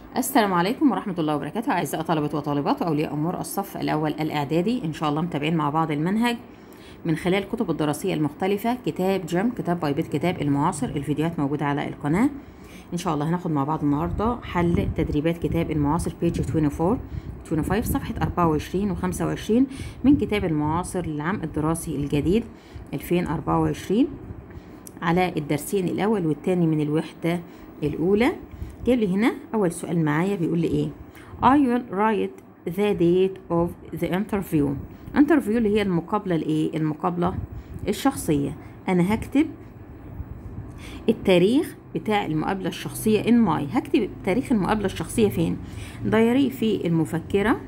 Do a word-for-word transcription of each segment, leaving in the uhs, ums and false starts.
السلام عليكم ورحمة الله وبركاته. أعزائي طلبة وطالبات وأولياء أمور الصف الأول الإعدادي، إن شاء الله متابعين مع بعض المنهج من خلال الكتب الدراسية المختلفة. كتاب جيم، كتاب باي بيت، كتاب المعاصر. الفيديوهات موجودة على القناة. إن شاء الله هناخد مع بعض النهاردة حل تدريبات كتاب المعاصر بيج أربعة وعشرين خمسة وعشرين صفحة أربعة وعشرين وخمسة وعشرين من كتاب المعاصر للعام الدراسي الجديد ألفين وأربعة وعشرين على الدرسين الأول والثاني من الوحدة الأولى. جاب لي هنا أول سؤال معايا، بيقول لي إيه؟ I will write the date of the interview. interview اللي هي المقابلة الإيه؟ المقابلة الشخصية. أنا هكتب التاريخ بتاع المقابلة الشخصية in my. هكتب تاريخ المقابلة الشخصية فين؟ دايري في المفكرة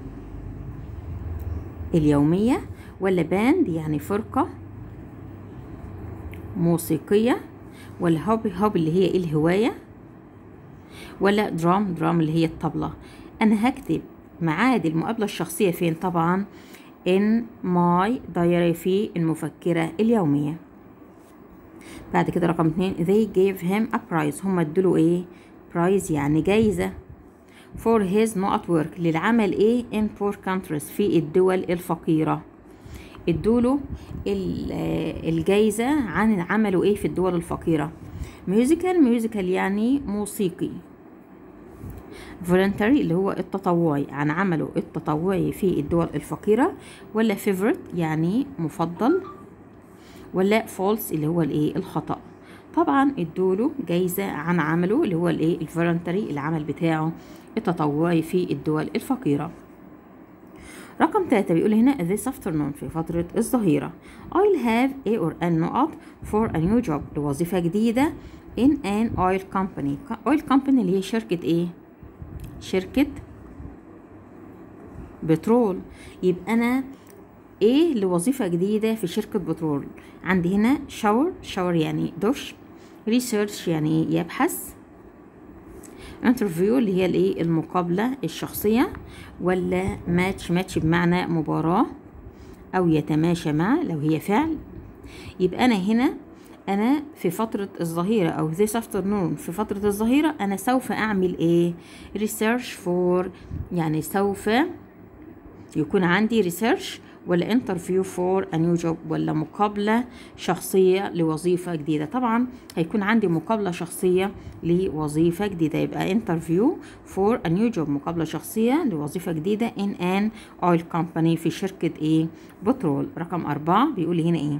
اليومية، ولا باند يعني فرقة موسيقية، ولا هوبي هوبي اللي هي الهواية، ولا درام درام اللي هي الطبلة. أنا هكتب ميعاد المقابلة الشخصية فين؟ طبعا in my diary في المفكرة اليومية. بعد كده رقم اتنين they gave him a prize. هم ادوله ايه؟ prize يعني جايزة for his not work للعمل ايه؟ in poor countries في الدول الفقيرة. ادوله الجايزة عن عمله ايه في الدول الفقيرة. musical musical يعني موسيقي. voluntary اللي هو التطوعي، عن عمله التطوعي في الدول الفقيرة. ولا favorite يعني مفضل، ولا false اللي هو الايه؟ الخطأ. طبعا ادوله جايزة عن عمله اللي هو الايه؟ الفولنتري، العمل بتاعه التطوعي في الدول الفقيرة. رقم ثلاثة بيقول هنا this afternoon في فترة الظهيرة I'll have a or an نقط for a new job لوظيفة جديدة in an oil company. oil company اللي هي شركة ايه؟ شركة بترول. يبقى انا ايه لوظيفة جديدة في شركة بترول؟ عندي هنا شاور، شاور يعني دش، ريسيرش يعني ايه؟ يبحث، انترفيو اللي هي الايه؟ المقابلة الشخصية، ولا ماتش، ماتش بمعنى مباراة او يتماشى مع لو هي فعل. يبقى انا هنا انا في فترة الظهيرة او this afternoon في فترة الظهيرة انا سوف اعمل ايه؟ research for يعني سوف يكون عندي research، ولا interview for a new job ولا مقابلة شخصية لوظيفة جديدة. طبعا هيكون عندي مقابلة شخصية لوظيفة جديدة، يبقى interview for a new job مقابلة شخصية لوظيفة جديدة in an oil company في شركة ايه؟ بترول. رقم أربعة بيقول لي هنا ايه؟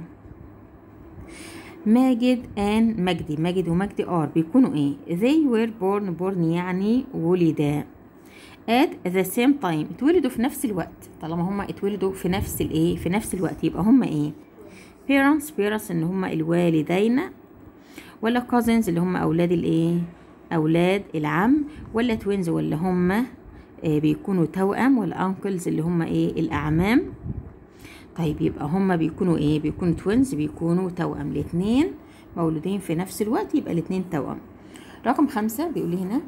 ماجد and مجدي، ماجد ومجدي ار بيكونوا ايه؟ they were born born يعني ولدا at the same time اتولدوا في نفس الوقت. طالما هما اتولدوا في نفس الايه؟ في نفس الوقت يبقى هما ايه؟ parents parents ان هما الوالدين، ولا cousins اللي هما اولاد الايه؟ اولاد العم، ولا twins ولا هما آه بيكونوا توأم، ولا uncles اللي هما ايه؟ الاعمام. طيب يبقى هما بيكونوا ايه؟ بيكونوا twins، بيكونوا توأم. الاتنين مولودين في نفس الوقت يبقى الاتنين توأم. رقم خمسة بيقول لي هنا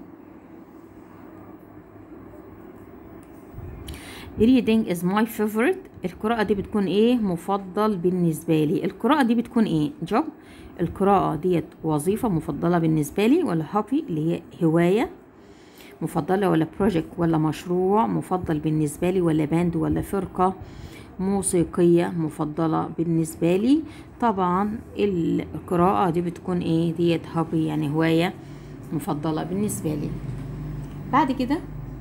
reading is my favorite. القراءة دي بتكون ايه؟ مفضل بالنسبة لي. القراءة دي بتكون ايه؟ job. القراءة ديت وظيفة مفضلة بالنسبة لي، ولا hobby اللي هي هواية مفضلة، ولا project ولا مشروع مفضل بالنسبة لي، ولا باند ولا فرقة موسيقية مفضلة بالنسبة لي. طبعا القراءة دي بتكون ايه؟ ديت hobby يعني هواية مفضلة بالنسبة لي. بعد كده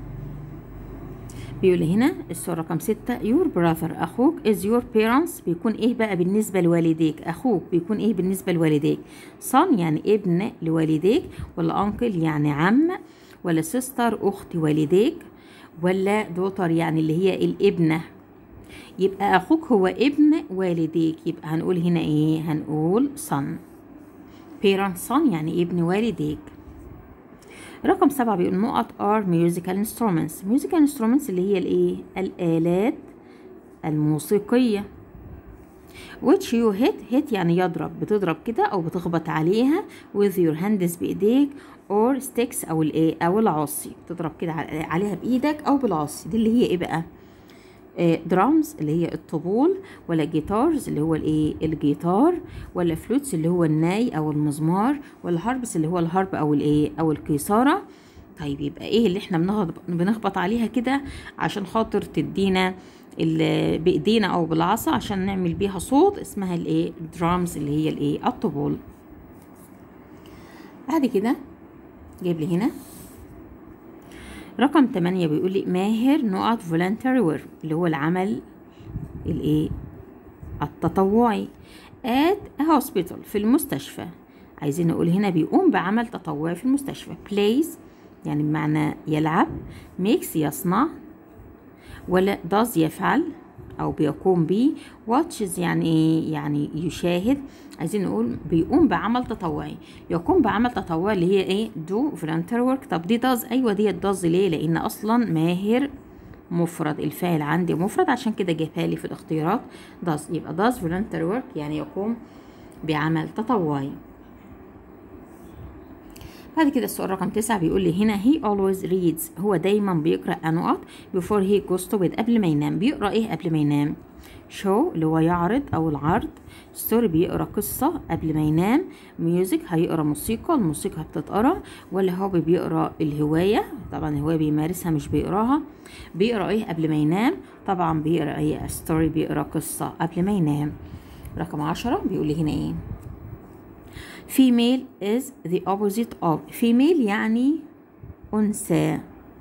بيقول هنا السؤال رقم ستة your brother أخوك is your parents بيكون إيه بقى بالنسبة لوالديك؟ أخوك بيكون إيه بالنسبة لوالديك؟ son يعني ابن لوالديك، ولا uncle يعني عم، ولا sister أخت والديك، ولا daughter يعني اللي هي الابنة. يبقى أخوك هو ابن والديك، يبقى هنقول هنا إيه؟ هنقول son. parents son يعني ابن والديك. رقم سبعة بيقول نقط are musical instruments. musical instruments اللي هي الايه؟ الآلات الموسيقية. which you hit hit يعني يضرب، بتضرب كده او بتخبط عليها with your hands بايديك or sticks او الايه؟ او العصي، بتضرب كده عليها بايدك او بالعصي. دي اللي هي ايه بقى؟ درامز اللي هي الطبول، ولا جيتارز اللي هو الايه؟ الجيتار، ولا فلوتس اللي هو الناي او المزمار، ولا هاربس اللي هو الهارب او الايه؟ او القيثارة، طيب يبقى ايه اللي احنا بنخبط, بنخبط عليها كده عشان خاطر تدينا بايدينا او بالعصا عشان نعمل بيها صوت، اسمها الايه درامز اللي هي الايه الطبول. بعد كده جايب لي هنا رقم تمانية بيقول لي ماهر نقط voluntary work اللي هو العمل الايه التطوعي at a hospital في المستشفى. عايزين نقول هنا بيقوم بعمل تطوعي في المستشفى. plays يعني بمعنى يلعب، makes يصنع، ولا does يفعل او بيقوم بيه، watches يعني ايه يعني يشاهد. عايزين نقول بيقوم بعمل تطوعي. يقوم بعمل تطوعي اللي هي ايه do voluntary work. طب دي does، ايوه دي does ليه؟ لان اصلا ماهر مفرد، الفاعل عندي مفرد عشان كده جابها لي في الاختيارات does. يبقى does voluntary work يعني يقوم بعمل تطوعي. بعد كده السؤال رقم تسعة بيقول لي هنا he always reads هو دايما بيقرأ نقط before he goes to bed قبل ما ينام. بيقرأ ايه قبل ما ينام؟ show اللي هو يعرض او العرض، story بيقرأ قصة قبل ما ينام، music هيقرأ موسيقى، الموسيقى بتتقرأ، ولا هو بيقرأ الهواية؟ طبعا الهواية بيمارسها مش بيقراها. بيقرأ ايه قبل ما ينام؟ طبعا بيقرأ ايه story بيقرأ قصة قبل ما ينام. رقم عشرة بيقول لي هنا ايه female is the opposite of female يعني أنثى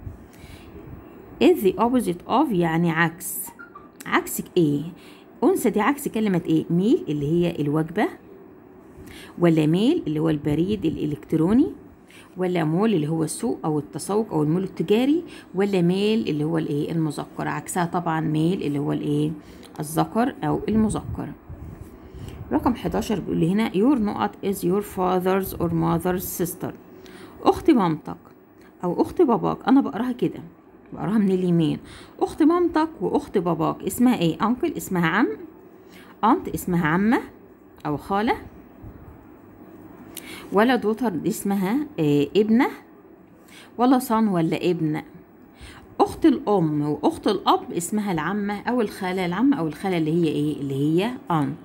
is the opposite of يعني عكس. عكسك ايه؟ أنثى دي عكس كلمة ايه؟ ميل اللي هي الوجبة، ولا ميل اللي هو البريد الإلكتروني، ولا مول اللي هو السوق أو التسوق أو المول التجاري، ولا ميل اللي هو الايه المذكر. عكسها طبعا ميل اللي هو الايه الذكر أو المذكر. رقم حداشر بيقول لي هنا your نقط is your father's or mother's sister أخت مامتك أو أخت باباك. أنا بقراها كده، بقراها من اليمين. أخت مامتك وأخت باباك اسمها إيه؟ أنكل اسمها عم، أنت اسمها عمة أو خالة، ولا دوتر اسمها إيه ابنة، ولا صن ولا ابن. أخت الأم وأخت الأب اسمها العمة أو الخالة، العمة أو الخالة اللي هي إيه؟ اللي هي أنت.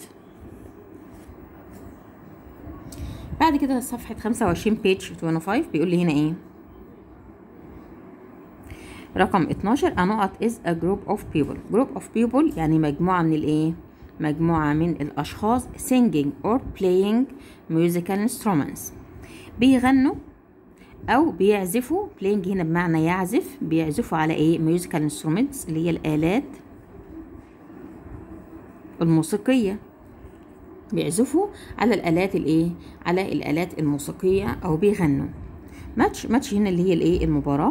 بعد كده صفحة خمسة وعشرين page خمسة وعشرين بيقول لي هنا ايه رقم اتناشر a نقط is a group of people. group of people يعني مجموعة من الايه مجموعة من الاشخاص singing or playing musical instruments بيغنوا او بيعزفوا. playing هنا بمعنى يعزف، بيعزفوا على ايه musical instruments اللي هي الالات الموسيقية، بيعزفوا على الالات الايه على الالات الموسيقيه او بيغنوا. ماتش ماتش هنا اللي هي الايه المباراه.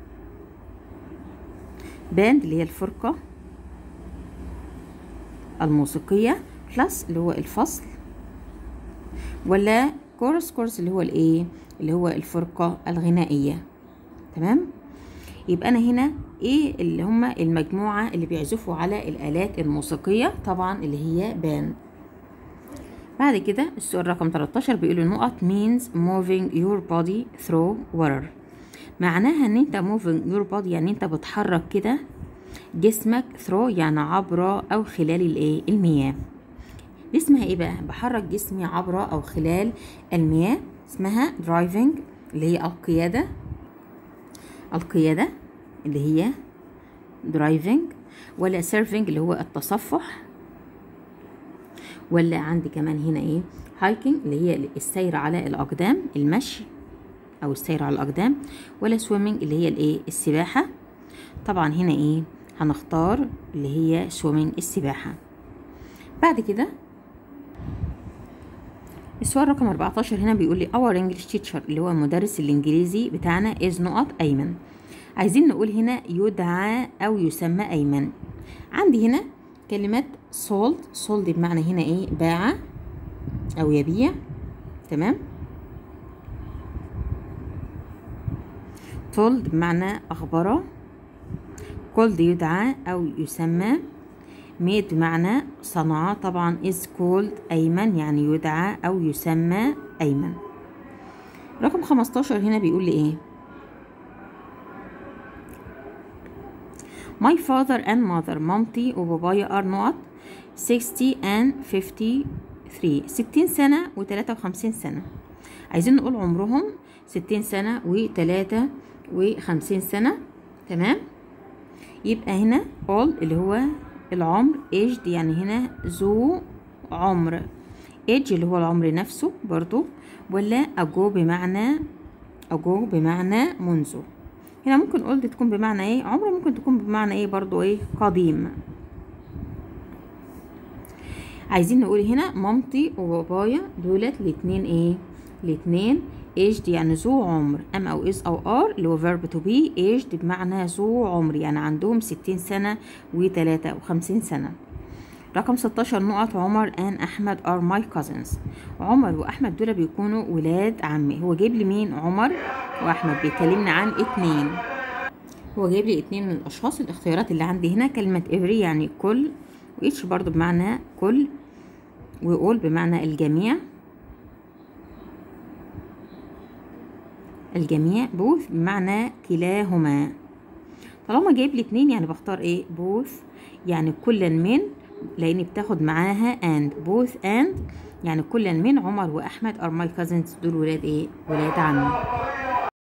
باند اللي هي الفرقه الموسيقيه. كلاس اللي هو الفصل، ولا كورس كورس اللي هو الايه اللي هو الفرقه الغنائيه. تمام. يبقى انا هنا ايه اللي هم المجموعه اللي بيعزفوا على الالات الموسيقيه؟ طبعا اللي هي باند. بعد كده السؤال رقم تلتاشر بيقول النقط means moving your body through water. معناها ان انت moving your body يعني انت بتحرك كده جسمك through يعني عبر او خلال الايه المياه. دي اسمها ايه بقى؟ بحرك جسمي عبر او خلال المياه، اسمها driving اللي هي القيادة القيادة اللي هي driving، ولا surfing اللي هو التصفح، ولا عندي كمان هنا ايه hiking اللي هي السير على الاقدام المشي او السير على الاقدام، ولا swimming اللي هي الايه السباحة. طبعا هنا ايه هنختار اللي هي swimming السباحة. بعد كده السؤال رقم اربعتاشر هنا بيقول لي our English teacher اللي هو المدرس الانجليزي بتاعنا is نقط ايمن. عايزين نقول هنا يدعى او يسمى ايمن. عندي هنا كلمة sold sold بمعنى هنا ايه باع او يبيع. تمام. told بمعنى اخبره. called يدعى او يسمى. made بمعنى صنع. طبعا is called ايمن يعني يدعى او يسمى ايمن. رقم خمستاشر هنا بيقول لي ايه my father and mother مامتي وبابايا are نقط sixty and fifty-three ستين سنة وتلاتة وخمسين سنة. عايزين نقول عمرهم ستين سنة وتلاتة وخمسين سنة. تمام. يبقى هنا old اللي هو العمر، aged يعني هنا ذو عمر، age اللي هو العمر نفسه برضو، ولا ago بمعنى ago بمعنى منذ. هنا ممكن old تكون بمعنى ايه عمر، ممكن تكون بمعنى ايه برضو ايه قديم. عايزين نقول هنا مامتي وبابايا دولت الاتنين ايه الاتنين aged يعني ذو عمر، ام او is او are اللي هو verb to be. aged بمعنى ذو عمر يعني عندهم ستين سنة وتلاتة وخمسين سنة. رقم ستاشر نقط عمر and احمد are my cousins. عمر واحمد دول بيكونوا ولاد عمي. هو جايب لي مين؟ عمر واحمد. بيكلمنا عن اتنين، هو جايب لي اتنين من الاشخاص. الاختيارات اللي عندي هنا كلمة every يعني كل، و each برضو بمعنى كل، و all بمعنى الجميع الجميع، both بمعنى كلاهما. طالما جايب لي اتنين يعني بختار ايه؟ both يعني كلا من، لاني بتاخد معاها and. both and يعني كلا من عمر واحمد are my cousins دول ولاد ايه؟ ولاد عمي.